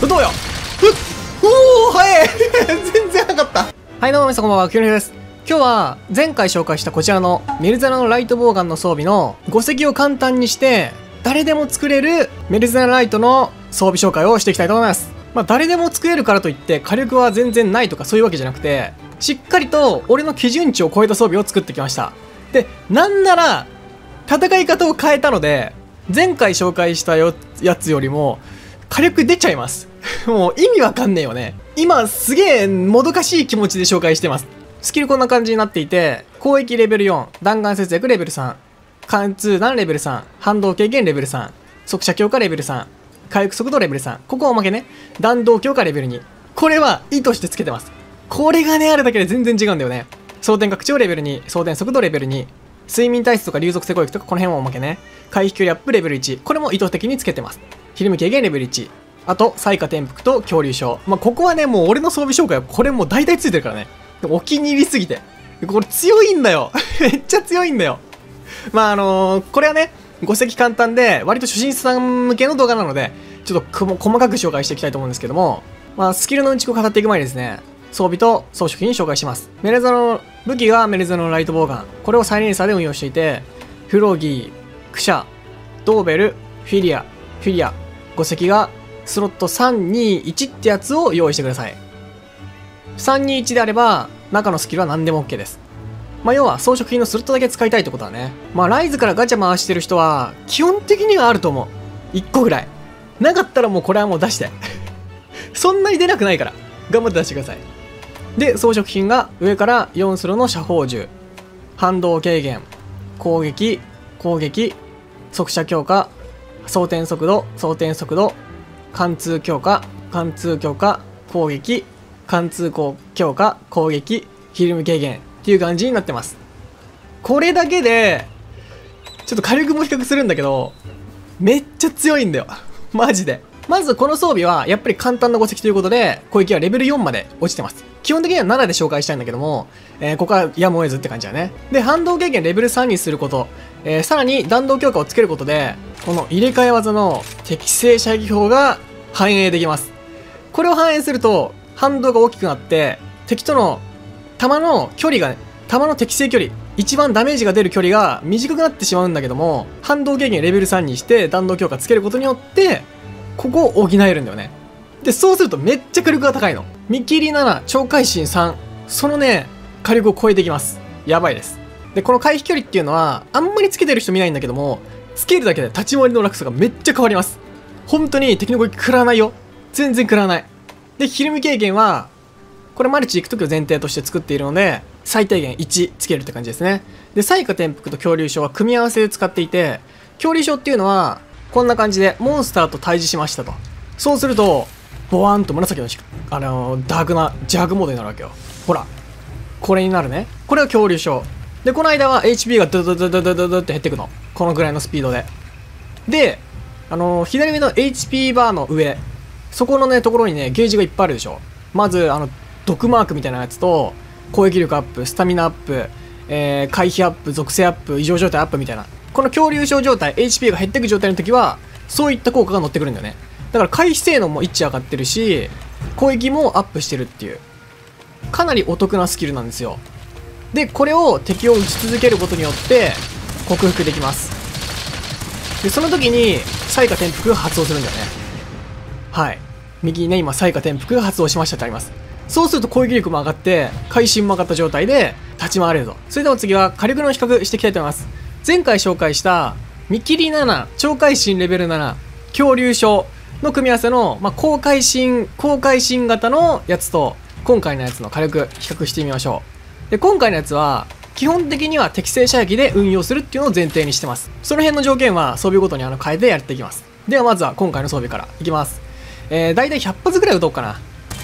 どうよ。おー、早い全然早かった。はい、どうも皆さんこんばんは、キュウリです。今日は前回紹介したこちらのメルゼナのライトボウガンの装備の5石を簡単にして誰でも作れるメルゼナライトの装備紹介をしていきたいと思います。まあ誰でも作れるからといって火力は全然ないとかそういうわけじゃなくて、しっかりと俺の基準値を超えた装備を作ってきました。で、なんなら戦い方を変えたので前回紹介したやつよりも火力出ちゃいます。もう意味わかんねえよね。今すげえもどかしい気持ちで紹介してます。スキルこんな感じになっていて、攻撃レベル4、弾丸節約レベル3、貫通弾レベル3、反動軽減レベル3、速射強化レベル3、回復速度レベル3、ここはおまけね。弾道強化レベル2。これは意図してつけてます。これがね、あるだけで全然違うんだよね。装填拡張レベル2、装填速度レベル2、睡眠体質とか流属性攻撃とかこの辺はおまけね。回避距離アップレベル1。これも意図的につけてます。ひるみ軽減レベル1。あと、彩花転覆と恐竜症。まあ、ここはね、もう俺の装備紹介はこれもう大体ついてるからね。お気に入りすぎて。これ強いんだよ。めっちゃ強いんだよ。まあこれはね、5石簡単で、割と初心者さん向けの動画なので、ちょっと細かく紹介していきたいと思うんですけども、まあ、スキルのうんちくを語っていく前にですね、装備と装飾品紹介します。メルゼナの武器がメルゼナのライトボウガン。これをサイレンサーで運用していて、フロギー、クシャ、ドーベル、フィリア、5石がスロット321ってやつを用意してください。321であれば中のスキルは何でも OK です。まあ要は装飾品のスロットだけ使いたいってことだね。まあライズからガチャ回してる人は基本的にはあると思う。1個ぐらいなかったらもうこれはもう出してそんなに出なくないから頑張って出してください。で、装飾品が上から4スロの射砲銃、反動軽減、攻撃、速射強化、装填速度、貫通強化、攻撃、貫通強化、攻撃、ひるみ軽減っていう感じになってます。これだけでちょっと火力も比較するんだけどめっちゃ強いんだよマジで。まずこの装備はやっぱり簡単な5石ということで攻撃はレベル4まで落ちてます。基本的には7で紹介したいんだけども、ここはやむを得ずって感じだね。で、反動軽減レベル3にすること、さらに弾道強化をつけることでこの入れ替え技の適正射撃法が反映できます。これを反映すると反動が大きくなって敵との弾の適正距離、一番ダメージが出る距離が短くなってしまうんだけども、反動軽減レベル3にして弾道強化つけることによってここを補えるんだよね。で、そうするとめっちゃ火力が高いの。見切り7、超会心3、そのね火力を超えてきます。やばいです。で、この回避距離っていうのはあんまりつけてる人見ないんだけども、つけるだけで立ち回りの落差がめっちゃ変わります。本当に敵の攻撃食らわないよ。全然食らわない。で、ひるみ軽減はこれマルチ行くときを前提として作っているので最低限1つけるって感じですね。で、彩花転覆と恐竜症は組み合わせで使っていて、恐竜症っていうのはこんな感じでモンスターと対峙しましたと。そうするとボワーンと紫のダークなジャークモードになるわけよ。ほらこれになるね。これは恐竜症で、この間は HP がドドドドドドドって減ってくの。このぐらいのスピードで。で、左上の HP バーの上、そこのね、ところにね、ゲージがいっぱいあるでしょ。まず、毒マークみたいなやつと、攻撃力アップ、スタミナアップ、回避アップ、属性アップ、異常状態アップみたいな。この恐竜症状態、HP が減っていく状態の時は、そういった効果が乗ってくるんだよね。だから回避性能も1上がってるし、攻撃もアップしてるっていう。かなりお得なスキルなんですよ。で、これを敵を打ち続けることによって克服できます。で、その時に彩花転覆が発動するんだよね。はい、右にね、今彩花転覆が発動しましたってあります。そうすると攻撃力も上がって会心も上がった状態で立ち回れると。それでは次は火力の比較していきたいと思います。前回紹介した見切り7、超会心レベル7、恐竜症の組み合わせの、高会心型のやつと今回のやつの火力比較してみましょう。で、今回のやつは基本的には適正射撃で運用するっていうのを前提にしてます。その辺の条件は装備ごとに変えてやっていきます。ではまずは今回の装備からいきます。だいたい100発ぐらい撃とうかな。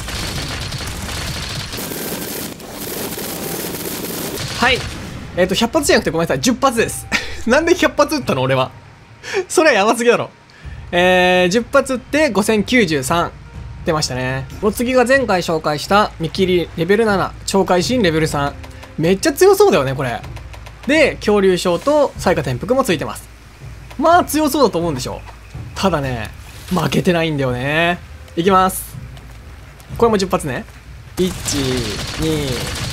はい、100発じゃなくてごめんなさい、10発ですなんで100発撃ったの俺はそれはやばすぎだろ。10発撃って5093出ましたね。お次が前回紹介した見切りレベル7、超会心レベル3。めっちゃ強そうだよねこれ。で、恐竜症と彩花転覆もついてます。まあ強そうだと思うんでしょ。ただね、負けてないんだよね。 いきます。これも10発ね。1、2。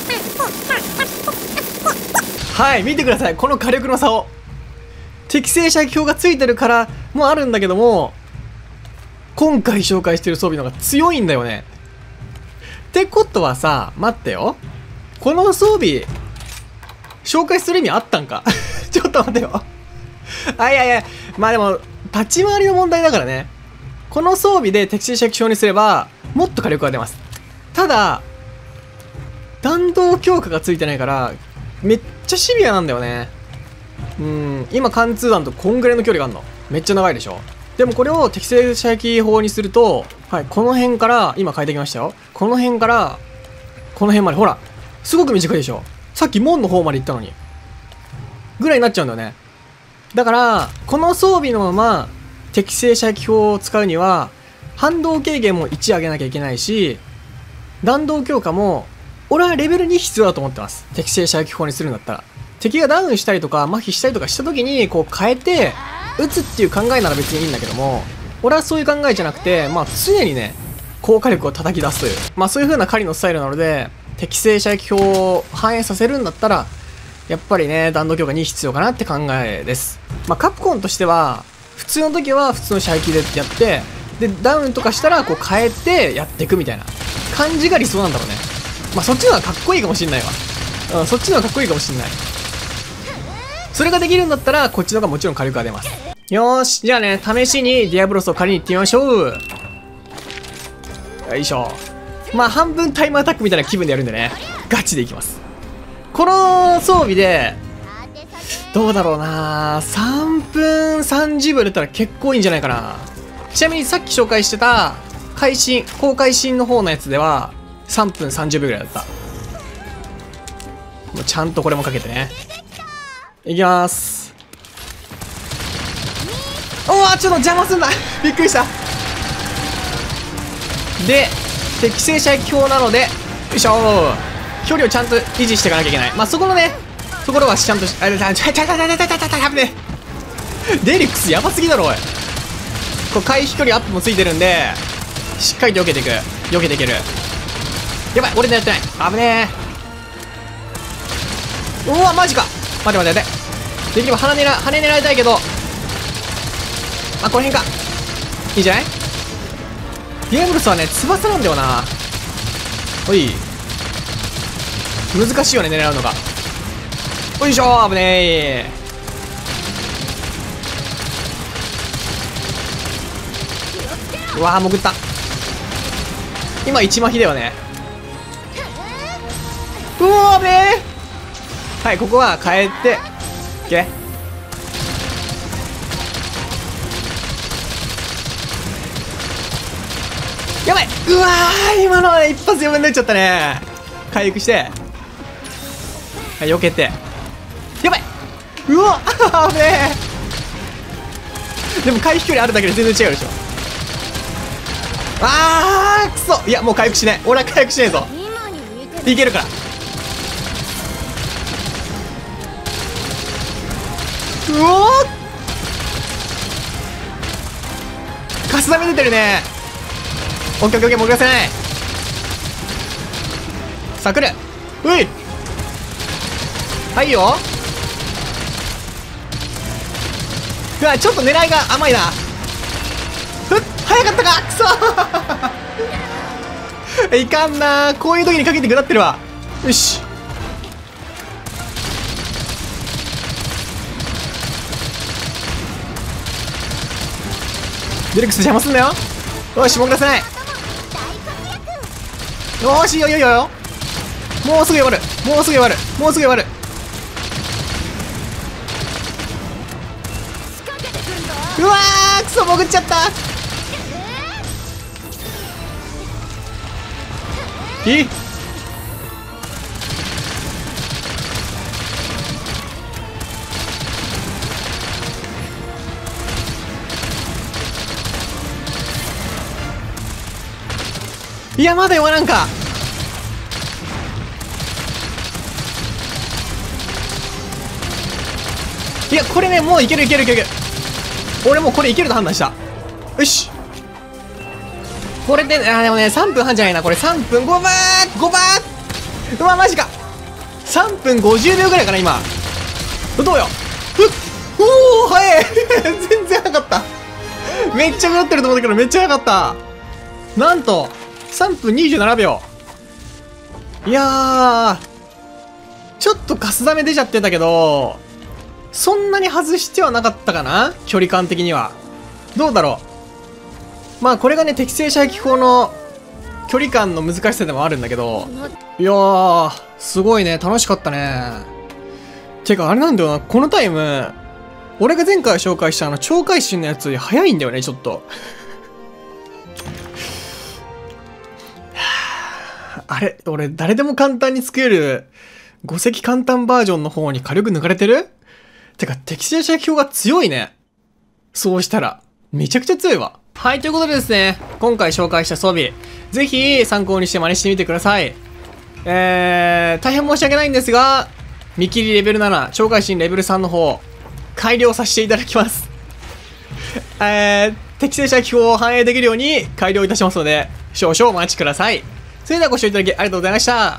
はい、見てください。この火力の差を。適正射撃表がついてるからもあるんだけども、今回紹介してる装備の方が強いんだよね。ってことはさ、待ってよ。この装備、紹介する意味あったんかちょっと待ってよあ、いやいや、まあでも、立ち回りの問題だからね。この装備で適正射撃表にすれば、もっと火力が出ます。ただ、弾道強化がついてないから、めっちゃシビアなんだよね。今貫通弾とこんぐらいの距離があるの。めっちゃ長いでしょ。でもこれを適正射撃法にすると、はい、この辺から、今変えてきましたよ。この辺から、この辺まで、ほら、すごく短いでしょ。さっき門の方まで行ったのに。ぐらいになっちゃうんだよね。だから、この装備のまま、適正射撃法を使うには、反動軽減も1上げなきゃいけないし、弾道強化も、俺はレベル2必要だと思ってます。適正射撃法にするんだったら。敵がダウンしたりとか、麻痺したりとかした時に、こう変えて、撃つっていう考えなら別にいいんだけども、俺はそういう考えじゃなくて、まあ常にね、高火力を叩き出すという、まあそういう風な狩りのスタイルなので、適正射撃表を反映させるんだったら、やっぱりね、弾道強化2必要かなって考えです。まあカプコンとしては、普通の時は普通の射撃でやって、で、ダウンとかしたらこう変えてやっていくみたいな感じが理想なんだろうね。まあそっちの方がかっこいいかもしんないわ。そっちの方がかっこいいかもしんない。それができるんだったら、こっちの方がもちろん火力が出ます。よーし。じゃあね、試しにディアブロスを借りに行ってみましょう。よいしょ。まあ、半分タイムアタックみたいな気分でやるんでね。ガチでいきます。この装備で、どうだろうな、3分30秒だったら結構いいんじゃないかな。ちなみにさっき紹介してた、公開新の方のやつでは、3分30秒ぐらいだった。もうちゃんとこれもかけてね。いきます。おー、ちょっと邪魔すんなびっくりした。で、適正射撃表なので、よいしょー。距離をちゃんと維持していかなきゃいけない。まあ、そこのね、ところはちゃんと、危ねえ。デリックスやばすぎだろ、おい。こう回避距離アップもついてるんで、しっかりと避けていく。避けていける。やばい、俺狙ってない。危ねえ。うわ、マジか。待て待て待て。できれば羽狙いたいけど、あ、この辺か。いいんじゃない？ディアブロスはね、翼なんだよな。おい。難しいよね、狙うのが。おいしょー、危ねえ。うわー、潜った。今、一麻痺だよね。うわー、危ねえ。はい、ここは変えて、オッケー。やばい。うわー、今のはね、一発4分になっちゃったね。回復して、はい、避けて。やばい。うわっ危ねえ。でも回避距離あるだけで全然違うでしょ。あー、くそ。いや、もう回復しねえ。俺は回復しねえぞ。いけるから。うおー、カスダメ出てるね。オッケーオッケー、潜らせない。さあ来る。うい、はいよ。うわ、ちょっと狙いが甘いな。早かったか。くそいかんな。こういう時にかけて下ってるわ。よし。デレックス邪魔すんなよ。よし、潜らせない。よーし、よよよよ。もうすぐ終わる。もうすぐ終わる。もうすぐ終わる。うわー、くそ、潜っちゃった。いや、まだ弱らんか。いや、これね、もういけるいけるいける。俺もうこれいけると判断した。よし。 これで、でもね、3分半じゃないな。これ3分5番5番うわ、マジか。3分50秒ぐらいかな、今。どうよ。おー、早い全然早かった。めっちゃかかってると思ったけど、めっちゃ早かった。なんと、3分27秒。いやー、ちょっとカスダメ出ちゃってたけど、そんなに外してはなかったかな、距離感的には。どうだろう。まあこれがね、適正射撃法の距離感の難しさでもあるんだけど、いやー、すごいね、楽しかったね。てかあれなんだよな、このタイム、俺が前回紹介した超会心のやつより早いんだよね、ちょっと。あれ、俺誰でも簡単に作れる5隻簡単バージョンの方に火力抜かれてる？てか適正射撃法が強いね。そうしたらめちゃくちゃ強いわ。はい、ということでですね、今回紹介した装備、ぜひ参考にして真似してみてください。大変申し訳ないんですが、見切りレベル7、超会心レベル3の方、改良させていただきます。適正射撃法を反映できるように改良いたしますので、少々お待ちください。それではご視聴いただきありがとうございました。